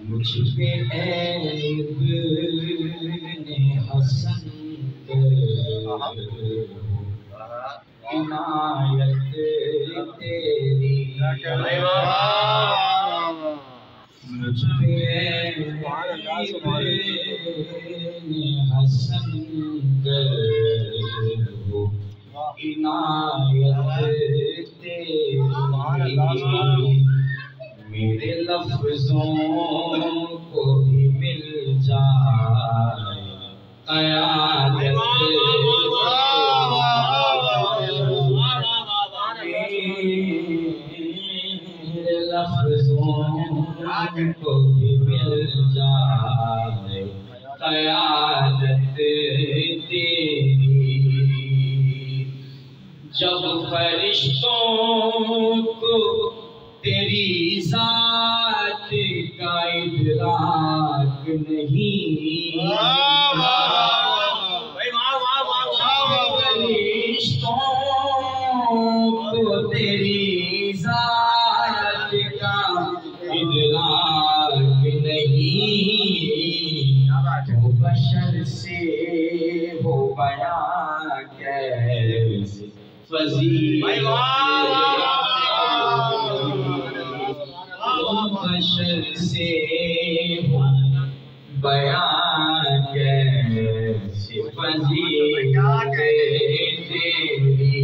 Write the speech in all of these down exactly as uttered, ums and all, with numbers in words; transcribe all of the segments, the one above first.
مجھ پہ عیب نے حسن عنایت تیری مجھ پہ عیب نے حسن عنایت تیری میرے لفظوں کو بھی مل جائے قیادت میرے لفظوں کو بھی مل جائے قیادت تیری جب فرشتوں کو تیری ذات کا ادراک نہیں فرشتوں کو تیری ذات کا ادراک نہیں تو بشر سے ہو بیان کیسے فضیلت بشر سے ہو بیان کیسے فضیلت تیری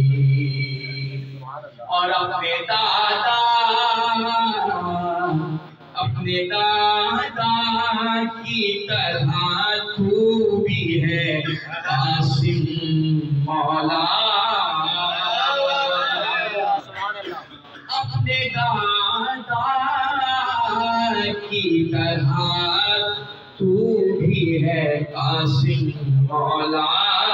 اور اپنے دادا اپنے دادا کی طرح تو بھی ہے قاسم مولا اپنے دادا کی طرح تو بھی ہے قاسم مولا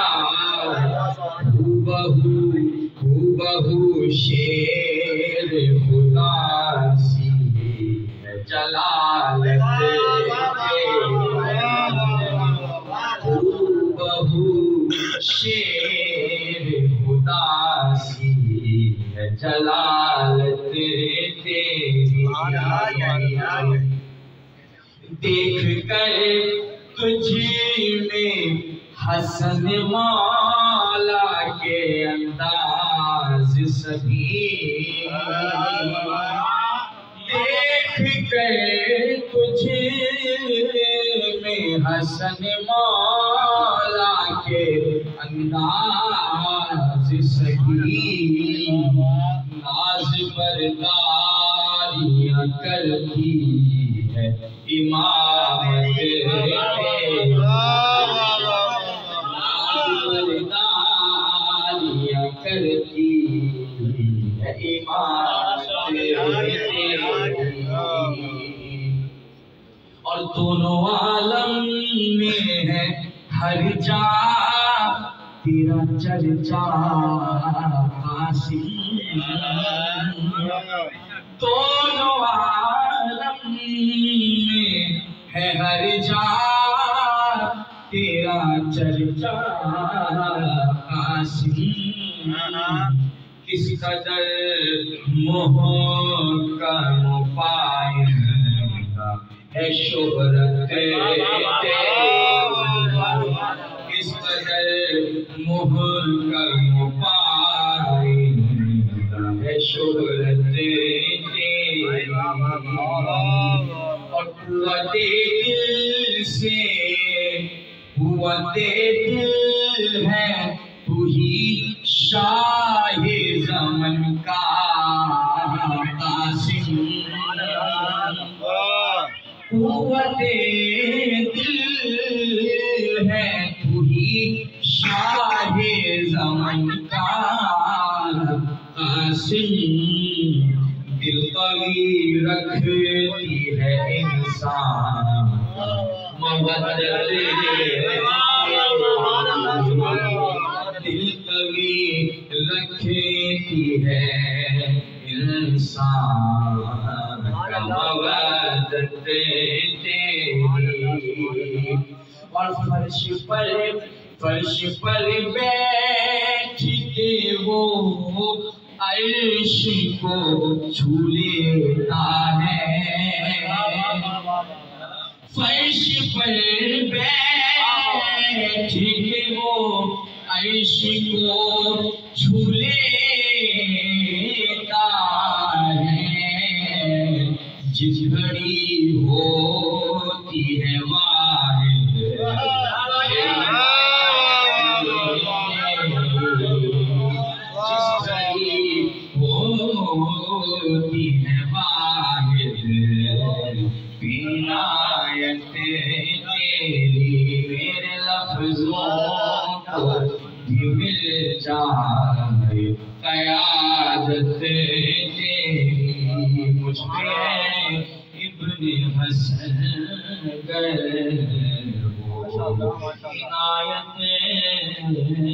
ہو بہو ہو بہو شیر خدا سی ہے جلالت ہو بہو شیر خدا سی ہے جلالت تیری دیکھ کر تجھ میں حسن مولا کے انداز سبھی دیکھ کر تجھ میں حسن مولا کے انداز سبھی ناز برداریاں کرتی ہے امامت ناز برداریاں کرتی ہے امامت اور دونوں عالم میں ہے ہر جا تیرا چرچا قاسم دونوں عالم میں ہے ہر جا تیرا چرچا قاسم کس قدر محکم پائندہ ہے شہرت کس قدر محکم پائندہ ہے شہرت اور قوت دل سے قوت دل ہے تو ہی شاہ زمن کا قاسم قوت دل ہے تو ہی شاہ زمن کا قاسم دل قوی رکھتی ہے انسان محبت دل قوی رکھتی ہے انسان محبت تیری اور فرش پر فرش پر بیٹھ کے وہ عرش کو چھو لیتا ہے کو جھولیتا ہے جس گھڑی ہوتی ہے واحد جس گھڑی ہوتی ہے واحد عنایت تیری میرے لفظوں کو بھی مل جائے قیادت تیری مجھ پہ ابن حسن گر ہو عنایت